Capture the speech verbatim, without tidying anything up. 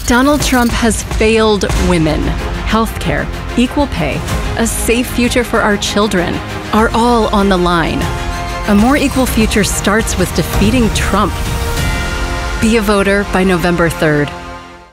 Donald Trump has failed women. Healthcare, equal pay, a safe future for our children are all on the line. A more equal future starts with defeating Trump. Be a voter by November third.